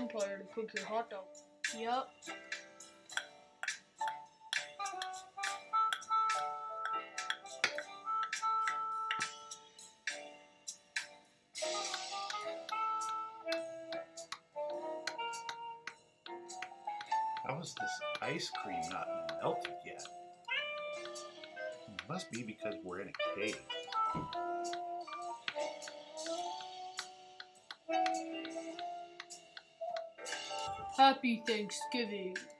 campfire to cook your hot dog. Yup. How is this ice cream not melted yet? It must be because we're in a cave. Happy Thanksgiving.